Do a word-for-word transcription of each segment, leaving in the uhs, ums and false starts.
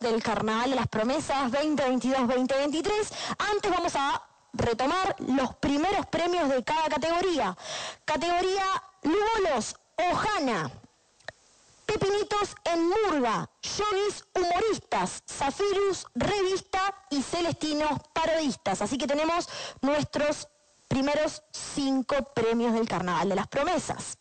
del Carnaval de las Promesas veinte veintidós veinte veintitrés. Antes vamos a retomar los primeros premios de cada categoría. Categoría Lugolos, Ojana, Pepinitos en Murga, Yogis Humoristas, Zafirus Revista y Celestinos Parodistas. Así que tenemos nuestros primeros cinco premios del Carnaval de las Promesas.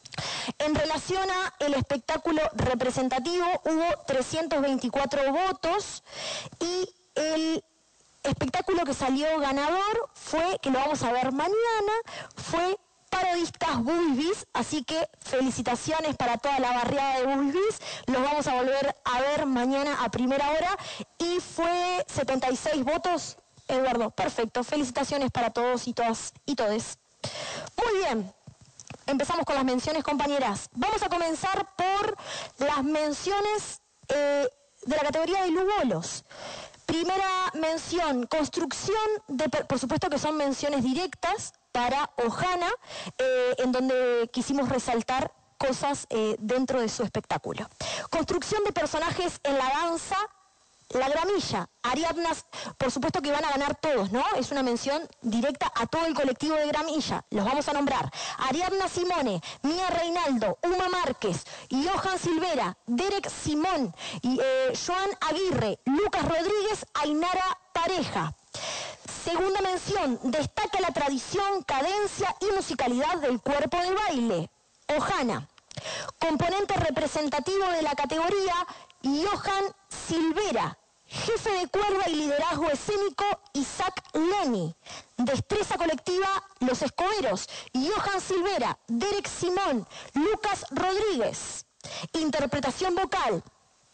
En relación a el espectáculo representativo, hubo trescientos veinticuatro votos y el espectáculo que salió ganador fue, que lo vamos a ver mañana, fue Parodistas Bulbis, así que felicitaciones para toda la barriada de Bulbis, los vamos a volver a ver mañana a primera hora y fue setenta y seis votos, Eduardo, perfecto, felicitaciones para todos y todas y todes. Muy bien, empezamos con las menciones, compañeras. Vamos a comenzar por las menciones eh, de la categoría de Lugolos. Primera mención, construcción, de, por supuesto que son menciones directas para Ojana, eh, en donde quisimos resaltar cosas eh, dentro de su espectáculo. Construcción de personajes en la danza, La Gramilla. Ariadna, por supuesto que van a ganar todos, ¿no? Es una mención directa a todo el colectivo de Gramilla. Los vamos a nombrar. Ariadna Simone, Mía Reinaldo, Uma Márquez, Johan Silvera, Derek Simón, y, eh, Joan Aguirre, Lucas Rodríguez, Ainara Pareja. Segunda mención, destaca la tradición, cadencia y musicalidad del cuerpo del baile. Ojana. Componente representativo de la categoría, Johan Silvera. Jefe de cuerda y liderazgo escénico, Isaac Leni. Destreza colectiva, Los Escoberos, Johan Silvera, Derek Simón, Lucas Rodríguez. Interpretación vocal,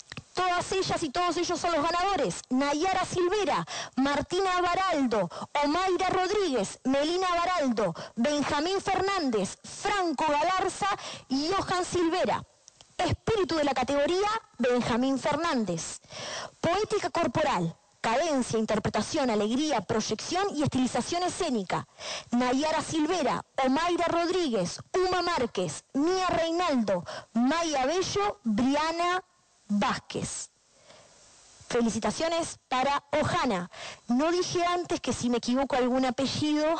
todas ellas y todos ellos son los ganadores. Nayara Silvera, Martina Baraldo, Omaira Rodríguez, Melina Baraldo, Benjamín Fernández, Franco Galarza y Johan Silvera. Espíritu de la categoría, Benjamín Fernández. Poética corporal, cadencia, interpretación, alegría, proyección y estilización escénica. Nayara Silvera, Omaira Rodríguez, Uma Márquez, Mía Reinaldo, Maya Bello, Briana Vázquez. Felicitaciones para Ojana. No dije antes que si me equivoco algún apellido,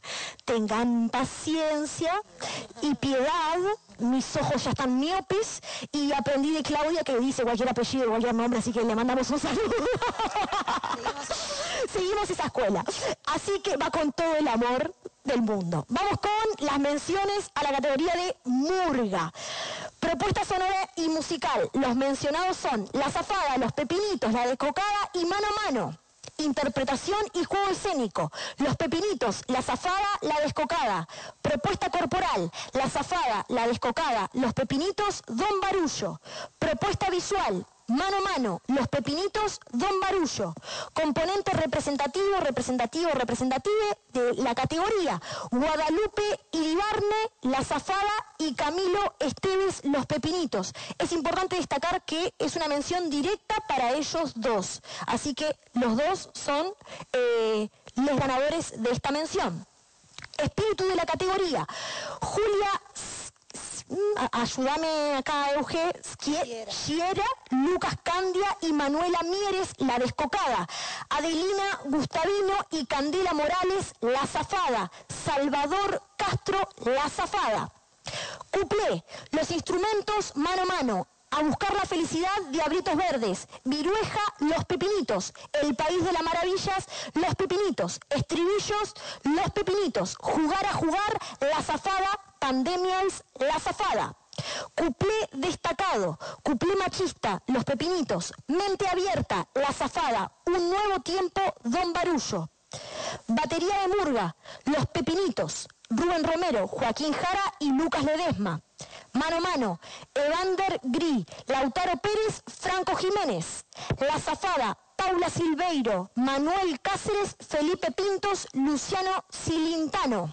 tengan paciencia y piedad. Mis ojos ya están miopes y aprendí de Claudia que dice cualquier apellido, cualquier nombre, así que le mandamos un saludo. Seguimos, Seguimos esa escuela. Así que va con todo el amor del mundo. Vamos con las menciones a la categoría de Murga. Propuesta sonora y musical. Los mencionados son La Zafada, Los Pepinitos, La Descocada y Mano a Mano. Interpretación y juego escénico. Los Pepinitos, La Zafada, La Descocada. Propuesta corporal. La Zafada, La Descocada, Los Pepinitos, Don Barullo. Propuesta visual. Mano a Mano, Los Pepinitos, Don Barullo. Componente representativo, representativo, representative de la categoría. Guadalupe Iribarne, La Zafada y Camilo Esteves, Los Pepinitos. Es importante destacar que es una mención directa para ellos dos. Así que los dos son eh, los ganadores de esta mención. Espíritu de la categoría. Julia... Ayúdame acá, Euge, Giera, Lucas Candia y Manuela Mieres, La Descocada. Adelina Gustavino y Candela Morales, La Zafada. Salvador Castro, La Zafada. Cuplé, los instrumentos Mano a Mano. A buscar la felicidad, Diablitos Verdes. Virueja, Los Pepinitos. El País de las Maravillas, Los Pepinitos. Estribillos, Los Pepinitos. Jugar a jugar, La Zafada. Pandemials, La Zafada. Cuplé destacado, cuplé machista, Los Pepinitos. Mente abierta, La Zafada. Un nuevo tiempo, Don Barullo. Batería de Murga, Los Pepinitos. Rubén Romero, Joaquín Jara y Lucas Ledesma. Mano a Mano, Evander Gris, Lautaro Pérez, Franco Jiménez. La Zafada, Paula Silveiro, Manuel Cáceres, Felipe Pintos, Luciano Cilintano.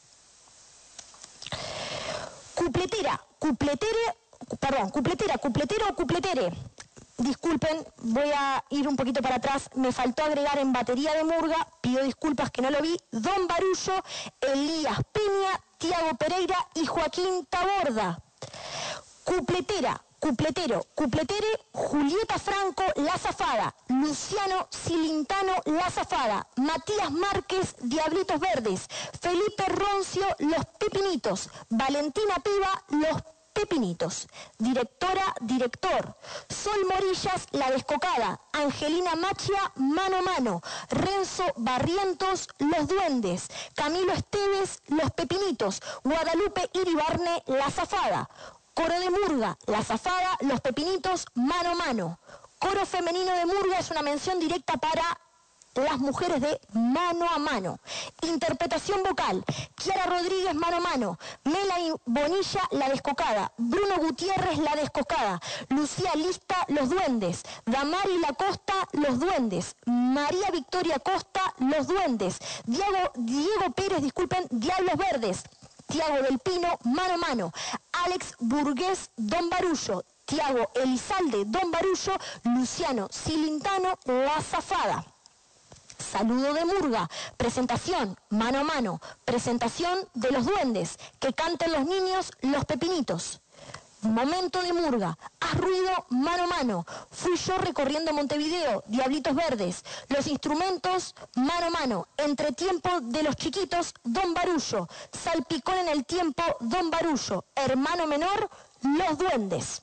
Cupletera, cupletere, perdón, cupletera, cupletero o cupletere. Disculpen, voy a ir un poquito para atrás. Me faltó agregar en batería de Murga, pido disculpas que no lo vi, Don Barullo, Elías Peña, Tiago Pereira y Joaquín Taborda. Cupletera, Cupletero, cupletere, Julieta Franco, La Zafada. Luciano Cilintano, La Zafada. Matías Márquez, Diablitos Verdes. Felipe Roncio, Los Pepinitos. Valentina Piva, Los Pepinitos. Directora, director. Sol Morillas, La Descocada. Angelina Machia, Mano a Mano. Renzo Barrientos, Los Duendes. Camilo Esteves, Los Pepinitos. Guadalupe Iribarne, La Zafada. Coro de Murga, La Zafada, Los Pepinitos, Mano a Mano. Coro femenino de Murga es una mención directa para las mujeres de Mano a Mano. Interpretación vocal, Kiara Rodríguez, Mano a Mano. Melanie Bonilla, La Descocada. Bruno Gutiérrez, La Descocada. Lucía Lista, Los Duendes. Damari Lacosta, Los Duendes. María Victoria Costa, Los Duendes. Diego, Diego Pérez, disculpen, Diablos Verdes. Tiago del Pino, Mano a Mano. Alex Burgués, Don Barullo. Tiago Elizalde, Don Barullo. Luciano Cilintano, La Zafada. Saludo de Murga. Presentación, Mano a Mano. Presentación de Los Duendes. Que canten los niños, Los Pepinitos. Momento de Murga. Haz ruido, Mano a Mano. Fui yo recorriendo Montevideo, Diablitos Verdes. Los instrumentos, Mano a Mano. Entretiempo de los chiquitos, Don Barullo. Salpicón en el tiempo, Don Barullo. Hermano menor, Los Duendes.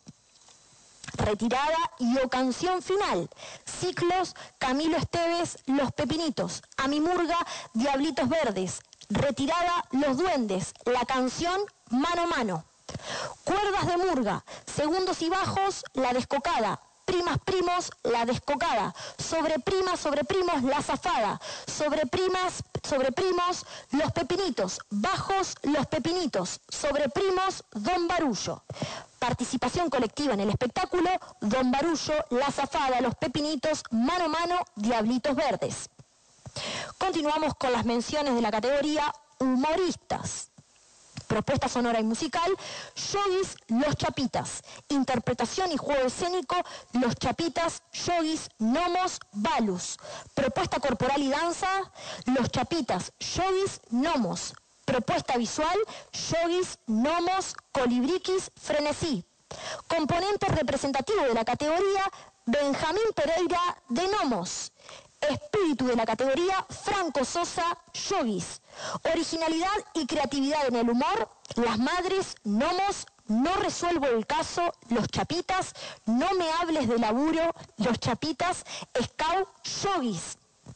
Retirada y o canción final. Ciclos, Camilo Esteves, Los Pepinitos. A mi Murga, Diablitos Verdes. Retirada, Los Duendes. La canción, Mano a Mano. Cuerdas de Murga, segundos y bajos, La Descocada. Primas, primos, La Descocada. Sobre primas, sobre primos, La Zafada. Sobre primas, sobre primos, Los Pepinitos. Bajos, Los Pepinitos. Sobre primos, Don Barullo. Participación colectiva en el espectáculo, Don Barullo, La Zafada, Los Pepinitos, Mano a Mano, Diablitos Verdes. Continuamos con las menciones de la categoría humoristas. Propuesta sonora y musical, Yogis, Los Chapitas. Interpretación y juego escénico, Los Chapitas, Yogis, Gnomos, Balus. Propuesta corporal y danza, Los Chapitas, Yogis, Gnomos. Propuesta visual, Yogis, Gnomos, Colibriquis, Frenesí. Componente representativo de la categoría, Benjamín Pereira, de Gnomos. Espíritu de la categoría, Franco Sosa, Yogis. Originalidad y creatividad en el humor, Las Madres, Gnomos, No Resuelvo el Caso, Los Chapitas, No Me Hables de Laburo, Los Chapitas, Scout, Yogis.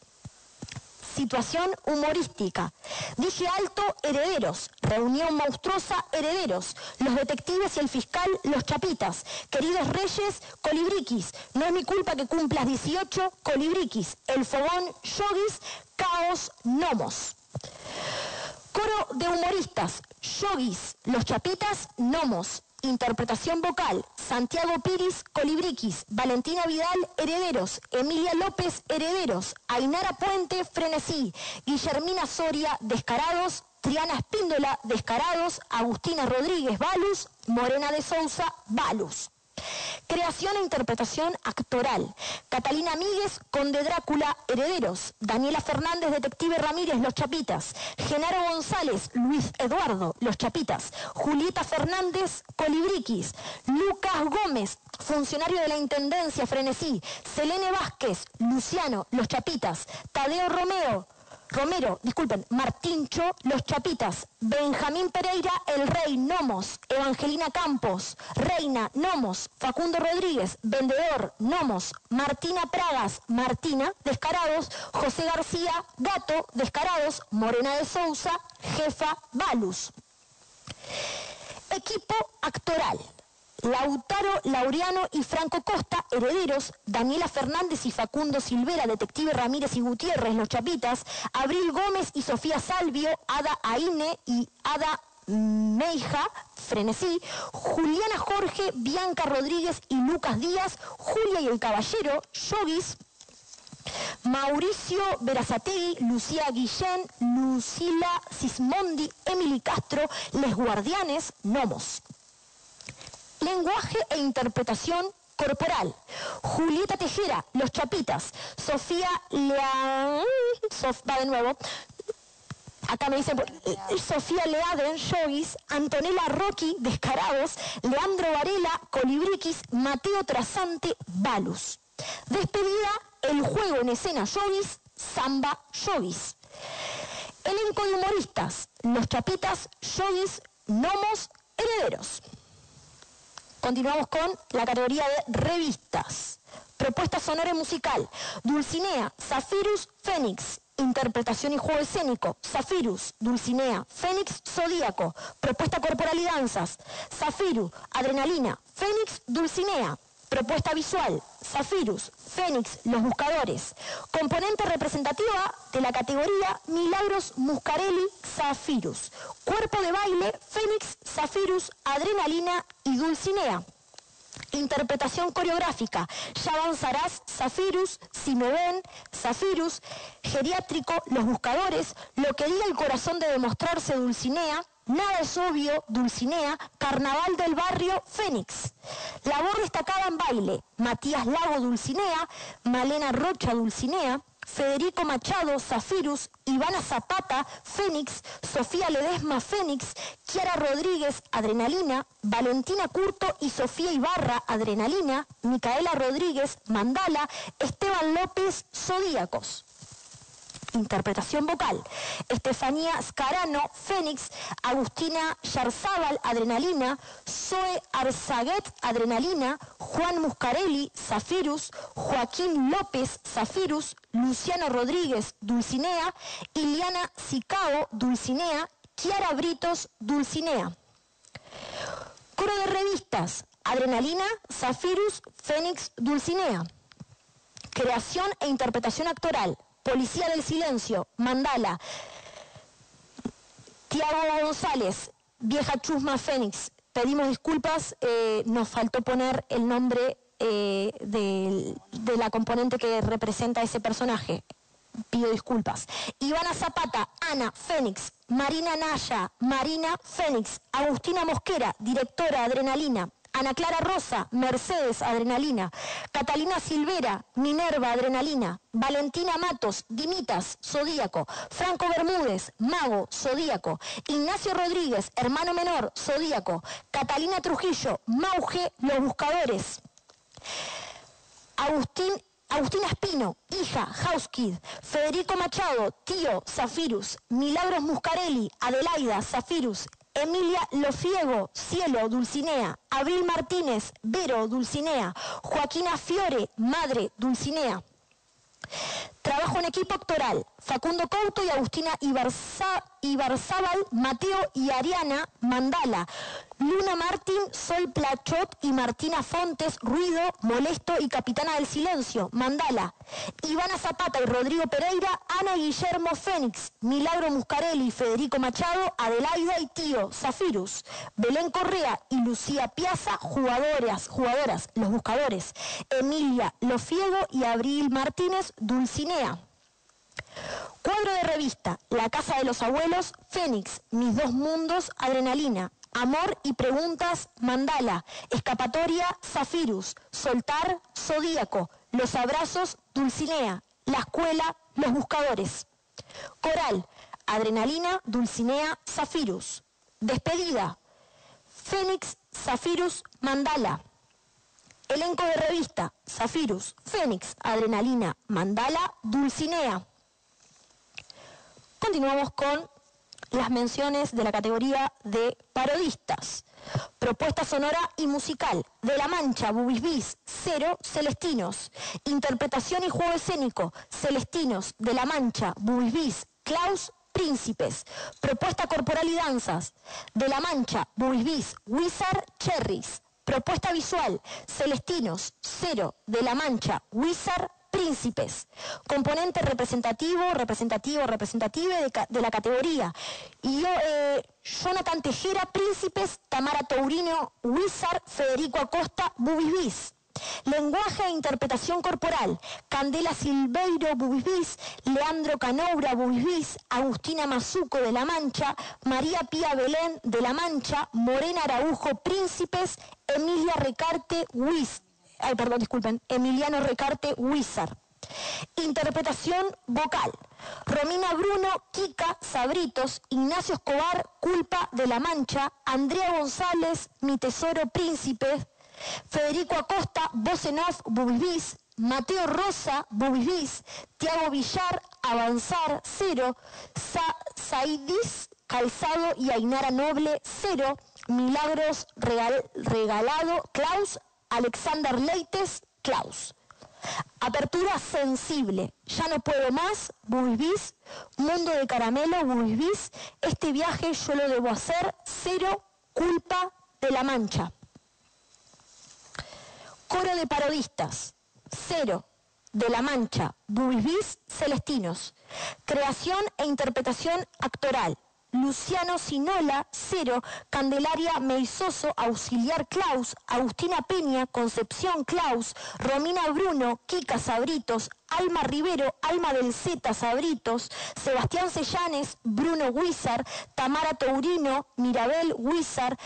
Situación humorística. Dije alto, Herederos. Reunión monstruosa, Herederos. Los detectives y el fiscal, Los Chapitas. Queridos Reyes, Colibriquis. No es mi culpa que cumplas dieciocho, Colibriquis. El fogón, Yogis. Caos, Gnomos. Coro de humoristas, Yogis, Los Chapitas, Gnomos. Interpretación vocal, Santiago Piris, Colibriquis. Valentina Vidal, Herederos. Emilia López, Herederos. Ainara Puente, Frenesí. Guillermina Soria, Descarados. Triana Espíndola, Descarados. Agustina Rodríguez, Balus. Morena de Sousa, Balus. Creación e interpretación actoral. Catalina Míguez, Conde Drácula, Herederos. Daniela Fernández, Detective Ramírez, Los Chapitas. Genaro González, Luis Eduardo, Los Chapitas. Julieta Fernández, Colibriquis. Lucas Gómez, funcionario de la Intendencia, Frenesí. Selene Vázquez, Luciano, Los Chapitas. Tadeo Romeo, Romero, disculpen, Martincho, Los Chapitas. Benjamín Pereira, El Rey, Gnomos. Evangelina Campos, Reina, Gnomos. Facundo Rodríguez, Vendedor, Gnomos. Martina Pragas, Martina, Descarados. José García, Gato, Descarados. Morena de Sousa, Jefa, Balus. Equipo actoral. Lautaro Laureano y Franco Costa, Herederos. Daniela Fernández y Facundo Silvera, Detective Ramírez y Gutiérrez, Los Chapitas. Abril Gómez y Sofía Salvio, Ada Aine y Ada Meija, Frenesí. Juliana Jorge, Bianca Rodríguez y Lucas Díaz, Julia y el Caballero, Yogis. Mauricio Berazategui, Lucía Guillén, Lucila Sismondi, Emily Castro, Les Guardianes, Gnomos. Lenguaje e interpretación corporal. Julieta Tejera, Los Chapitas. Sofía Lea... Sof... Va de nuevo. Acá me dicen, eh, Sofía Leaden, Yogis, Antonella Rocky, Descarados, Leandro Varela, Colibriquis, Mateo Trasante, Balus. Despedida, el juego en escena Yogis, Samba Yogis. Elenco de humoristas, Los Chapitas, Yogis, Gnomos, Herederos. Continuamos con la categoría de revistas. Propuesta sonora y musical, Dulcinea, Zafirus, Fénix. Interpretación y juego escénico, Zafirus, Dulcinea, Fénix, Zodíaco. Propuesta corporal y danzas, Zafirus, Adrenalina, Fénix, Dulcinea. Propuesta visual, Zafirus, Fénix, Los Buscadores. Componente representativa de la categoría Milagros Muscarelli, Zafirus. Cuerpo de baile, Fénix, Zafirus, Adrenalina y Dulcinea. Interpretación coreográfica, Ya avanzarás, Zafirus, Si me ven, Zafirus. Geriátrico, Los Buscadores, Lo que diga el corazón de demostrarse, Dulcinea. Nada es obvio, Dulcinea. Carnaval del barrio, Fénix. Labor destacada en baile, Matías Lago, Dulcinea. Malena Rocha, Dulcinea. Federico Machado, Zafirus. Ivana Zapata, Fénix. Sofía Ledesma, Fénix. Kiara Rodríguez, Adrenalina. Valentina Curto y Sofía Ibarra, Adrenalina. Micaela Rodríguez, Mandala. Esteban López, Zodíacos. Interpretación vocal, Estefanía Scarano, Fénix. Agustina Yarzábal, Adrenalina. Zoe Arzaguet, Adrenalina. Juan Muscarelli, Zafirus. Joaquín López, Zafirus. Luciano Rodríguez, Dulcinea. Iliana Sicao, Dulcinea. Kiara Britos, Dulcinea. Coro de revistas, Adrenalina, Zafirus, Fénix, Dulcinea. Creación e interpretación actoral, Policía del Silencio, Mandala. Tiago González, Vieja Chusma, Fénix. Pedimos disculpas, eh, nos faltó poner el nombre eh, de, de la componente que representa a ese personaje. Pido disculpas. Ivana Zapata, Ana, Fénix. Marina Naya, Marina, Fénix. Agustina Mosquera, directora, Adrenalina. Ana Clara Rosa, Mercedes, Adrenalina. Catalina Silvera, Minerva, Adrenalina. Valentina Matos, Dimitas, Zodíaco. Franco Bermúdez, Mago, Zodíaco. Ignacio Rodríguez, hermano menor, Zodíaco. Catalina Trujillo, Mauge, Los Buscadores. Agustín Agustina Espino, hija, House Kid. Federico Machado, tío, Zafirus. Milagros Muscarelli, Adelaida, Zafirus. Emilia Lofiego, Cielo, Dulcinea. Abril Martínez, Vero, Dulcinea. Joaquina Fiore, madre, Dulcinea. Trabajo en equipo actoral, Facundo Couto y Agustina Ibarza, Ibarzábal, Mateo y Ariana, Mandala. Luna Martín, Sol Plachot y Martina Fontes, Ruido, Molesto y Capitana del Silencio, Mandala. Ivana Zapata y Rodrigo Pereira, Ana y Guillermo, Fénix. Milagro Muscarelli, Federico Machado, Adelaida y Tío, Zafirus. Belén Correa y Lucía Piazza, jugadoras, jugadoras, Los Buscadores. Emilia Lofiego y Abril Martínez, Dulcinea. Cuadro de revista, La Casa de los Abuelos, Fénix. Mis dos mundos, Adrenalina. Amor y preguntas, Mandala. Escapatoria, Zafirus. Soltar, Zodíaco. Los abrazos, Dulcinea. La escuela, Los Buscadores. Coral, Adrenalina, Dulcinea, Zafirus. Despedida, Fénix, Zafirus, Mandala. Elenco de revista, Zafirus, Fénix, Adrenalina, Mandala, Dulcinea. Continuamos con las menciones de la categoría de parodistas. Propuesta sonora y musical, De la Mancha, Bubisbis, Cero, Celestinos. Interpretación y juego escénico, Celestinos, De la Mancha, Bubisbis, Klaus, Príncipes. Propuesta corporal y danzas, De la Mancha, Bubisbis, Wizard, Cherries. Propuesta visual, Celestinos, Cero, De la Mancha, Wizard, Príncipes. Componente representativo, representativo, representative de, de la categoría. Y yo, eh, Jonathan Tejera, Príncipes. Tamara Tourino, Wizard. Federico Acosta, Bubisbis. Lenguaje e interpretación corporal, Candela Silveiro, Bubisbis. Leandro Canoura, Bubisbis. Agustina Mazuco, De la Mancha. María Pía Belén, De la Mancha. Morena Araujo, Príncipes. Emilia Recarte, Wiz. Ay, perdón, disculpen. Emiliano Recarte, Wizard. Interpretación vocal. Romina Bruno, Kika, Sabritos, Ignacio Escobar, Culpa de la Mancha, Andrea González, Mi Tesoro Príncipe, Federico Acosta, Voz en Off, Bubis, Mateo Rosa, Bubis, Tiago Villar, Avanzar, cero, Sa Saidis Calzado y Ainara Noble, cero, Milagros Regal Regalado, Klaus, Alexander Leites, Klaus. Apertura sensible, Ya no puedo más, Bubis, Mundo de Caramelo, Bubis, Este viaje yo lo debo hacer, cero, Culpa de la Mancha. Coro de parodistas, cero, de la Mancha, Bubis, Celestinos. Creación e interpretación actoral, Luciano Sinola, cero, Candelaria Meizoso, Auxiliar Klaus, Agustina Peña, Concepción Klaus, Romina Bruno, Kika Sabritos, Alma Rivero, Alma del Z Sabritos, Sebastián Sellanes, Bruno Wizard, Tamara Taurino, Mirabel Wizard,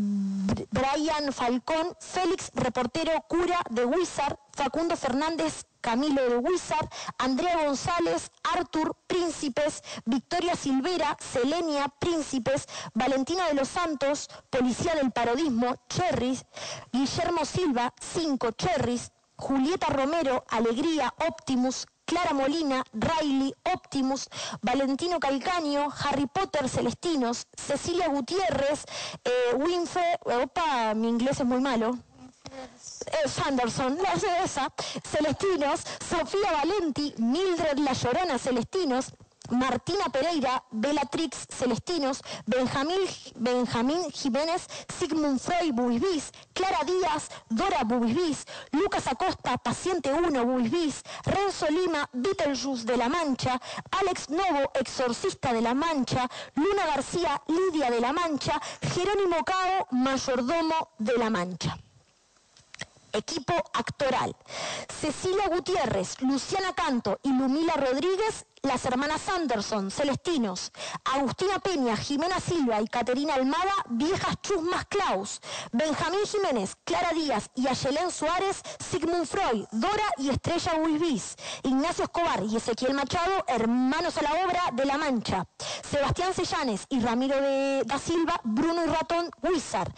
Brian Falcón, Félix Reportero Cura de Wizard, Facundo Fernández, Camilo de Wizard, Andrea González, Artur Príncipes, Victoria Silvera, Selenia Príncipes, Valentina de los Santos, Policía del Parodismo, Cherries, Guillermo Silva, cinco Cherries, Julieta Romero, Alegría, Optimus, Clara Molina, Riley, Optimus, Valentino Calcaño, Harry Potter, Celestinos, Cecilia Gutiérrez, eh, Winfe, opa, mi inglés es muy malo. Eh, Sanderson, no sé esa, Celestinos, Sofía Valenti, Mildred La Llorona, Celestinos, Martina Pereira, Bellatrix, Celestinos, Benjamín, Benjamín Jiménez, Sigmund Freud, Bubis, Clara Díaz, Dora Bubis, Lucas Acosta, Paciente uno, Bubis, Renzo Lima, Beetlejuice de la Mancha, Alex Novo, Exorcista de la Mancha, Luna García, Lidia de la Mancha, Jerónimo Cao, Mayordomo de la Mancha. Equipo actoral, Cecilia Gutiérrez, Luciana Canto y Lumila Rodríguez, las hermanas Anderson, Celestinos, Agustina Peña, Jimena Silva y Caterina Almada, Viejas Chusmas Klaus, Benjamín Jiménez, Clara Díaz y Ayelén Suárez, Sigmund Freud, Dora y Estrella Buibis, Ignacio Escobar y Ezequiel Machado, hermanos a la obra de La Mancha, Sebastián Sellanes y Ramiro de da Silva, Bruno y Ratón Wizard,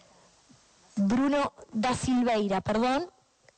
Bruno da Silveira, perdón,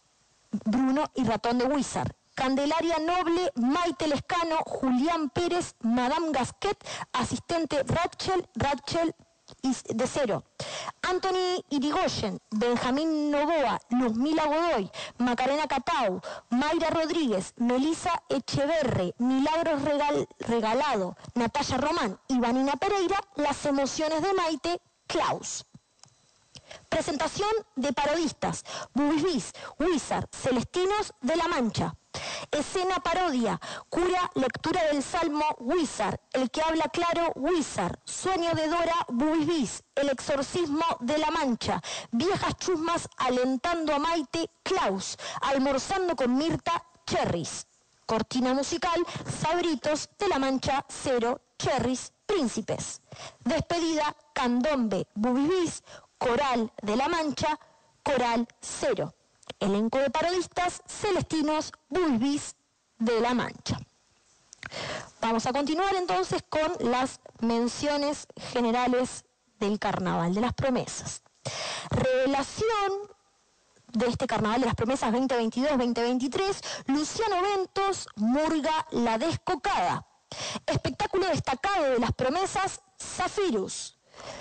Bruno y Ratón de Wizard, Candelaria Noble, Maite Lescano, Julián Pérez, Madame Gasquet, asistente Rachel, Rachel de cero, Anthony Irigoyen, Benjamín Novoa, Luzmila Godoy, Macarena Catau, Mayra Rodríguez, Melisa Echeverre, Milagros Regal, Regalado, Natalia Román y Vanina Pereira, Las emociones de Maite, Klaus. Presentación de parodistas, Bubis, Wizard, Celestinos de la Mancha. Escena parodia, Cura, lectura del Salmo, Wizard, El que habla claro, Wizard, Sueño de Dora, Bubis, El exorcismo de la Mancha, Viejas chusmas alentando a Maite, Klaus, Almorzando con Mirta, Cherries. Cortina musical, Sabritos de la Mancha, cero, Cherries, Príncipes. Despedida, Candombe, Bubis, Coral de la Mancha, Coral cero. Elenco de parodistas, Celestinos, Bubis de la Mancha. Vamos a continuar entonces con las menciones generales del Carnaval de las Promesas. Revelación de este Carnaval de las Promesas veinte veintidós veinte veintitrés, Luciano Ventos, Murga La Descocada. Espectáculo destacado de las promesas, Zafirus.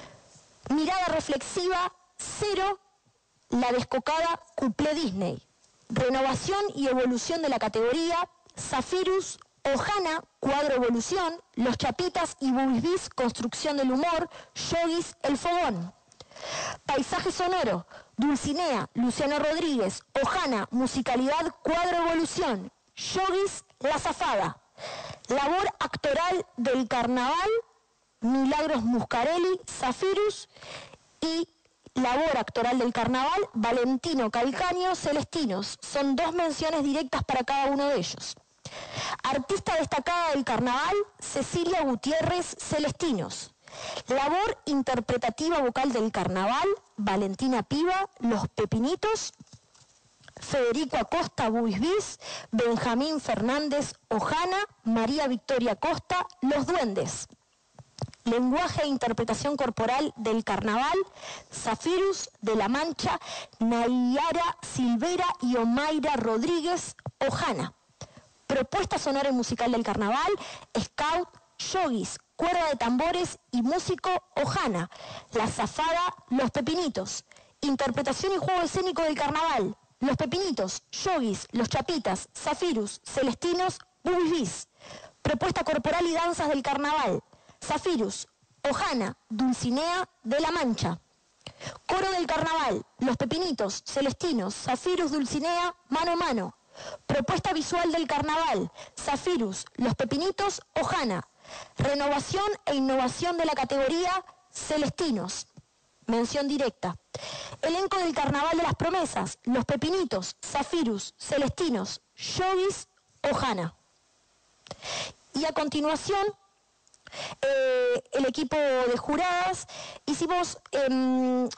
Mirada reflexiva, cero, La Descocada, Cuplé Disney. Renovación y evolución de la categoría, Zafirus, Ojana, Cuadro Evolución, Los Chapitas y Bubis, Construcción del Humor, Yogis, El Fogón. Paisaje sonoro, Dulcinea, Luciano Rodríguez, Ojana, Musicalidad, Cuadro Evolución, Yogis, La Zafada. Labor actoral del Carnaval, Milagros Muscarelli, Zafirus, y labor actoral del Carnaval, Valentino Calcaño, Celestinos. Son dos menciones directas para cada uno de ellos. Artista destacada del Carnaval, Cecilia Gutiérrez, Celestinos. Labor interpretativa vocal del Carnaval, Valentina Piva, Los Pepinitos. Federico Acosta, Buisbis, Benjamín Fernández, Ojana, María Victoria Costa, Los Duendes. Lenguaje e interpretación corporal del carnaval, Zafirus de la Mancha, Nayara Silvera y Omaira Rodríguez, Ojana. Propuesta sonora y musical del carnaval, Scout, Yogis, cuerda de tambores y músico, Ojana. La Zafada, Los Pepinitos. Interpretación y juego escénico del carnaval, Los Pepinitos, Yogis, Los Chapitas, Zafirus, Celestinos, Buisbis. Propuesta corporal y danzas del carnaval, Zafirus, Ojana, Dulcinea de la Mancha. Coro del carnaval, Los Pepinitos, Celestinos, Zafirus, Dulcinea, Mano a Mano. Propuesta visual del carnaval, Zafirus, Los Pepinitos, Ojana. Renovación e innovación de la categoría, Celestinos. Mención directa. Elenco del carnaval de las promesas, Los Pepinitos, Zafirus, Celestinos, Yogis, Ojana. Y a continuación, eh, el equipo de juradas, hicimos eh,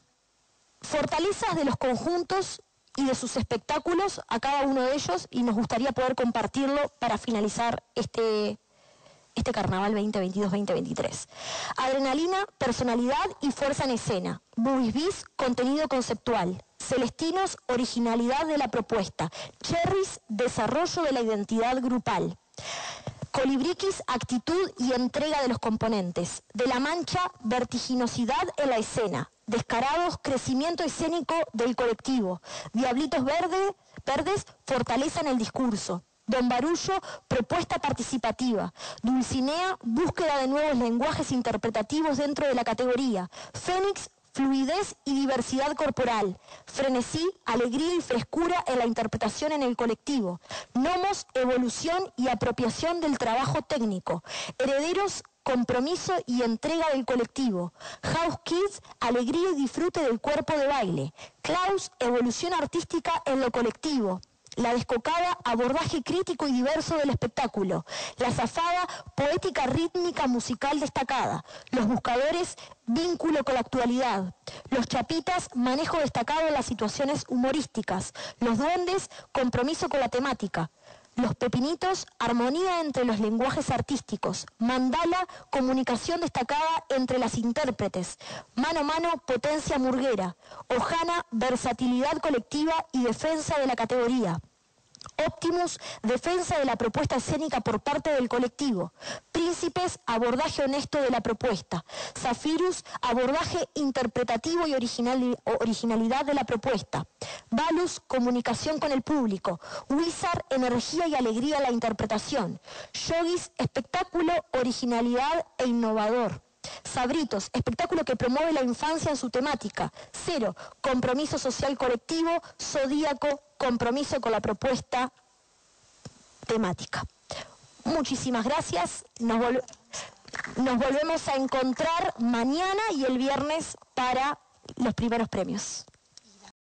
fortalezas de los conjuntos y de sus espectáculos a cada uno de ellos, y nos gustaría poder compartirlo para finalizar este, este carnaval veinte veintidós veinte veintitrés. Adrenalina, personalidad y fuerza en escena. Buisbis, contenido conceptual. Celestinos, originalidad de la propuesta. Cherries, desarrollo de la identidad grupal. Colibriquis, actitud y entrega de los componentes. De la Mancha, vertiginosidad en la escena. Descarados, crecimiento escénico del colectivo. Diablitos verde, verdes, fortaleza en el discurso. Don Barullo, propuesta participativa. Dulcinea, búsqueda de nuevos lenguajes interpretativos dentro de la categoría. Fénix, fluidez y diversidad corporal. Frenesí, alegría y frescura en la interpretación en el colectivo. Nomos, evolución y apropiación del trabajo técnico. Herederos, compromiso y entrega del colectivo. House Kids, alegría y disfrute del cuerpo de baile. Klaus, evolución artística en lo colectivo. La Descocada, abordaje crítico y diverso del espectáculo. La Zafada, poética rítmica musical destacada. Los Buscadores, vínculo con la actualidad. Los Chapitas, manejo destacado en las situaciones humorísticas. Los Duendes, compromiso con la temática. Los Pepinitos, armonía entre los lenguajes artísticos. Mandala, comunicación destacada entre las intérpretes. Mano a Mano, potencia murguera. Ojana, versatilidad colectiva y defensa de la categoría. Optimus, defensa de la propuesta escénica por parte del colectivo. Príncipes, abordaje honesto de la propuesta. Zafirus, abordaje interpretativo y original, originalidad de la propuesta. Valus, comunicación con el público. Wizard, energía y alegría en la interpretación. Yogis, espectáculo, originalidad e innovador. Sabritos, espectáculo que promueve la infancia en su temática. Cero, compromiso social colectivo. Zodíaco, compromiso con la propuesta temática. Muchísimas gracias. Nos, vol nos volvemos a encontrar mañana y el viernes para los primeros premios.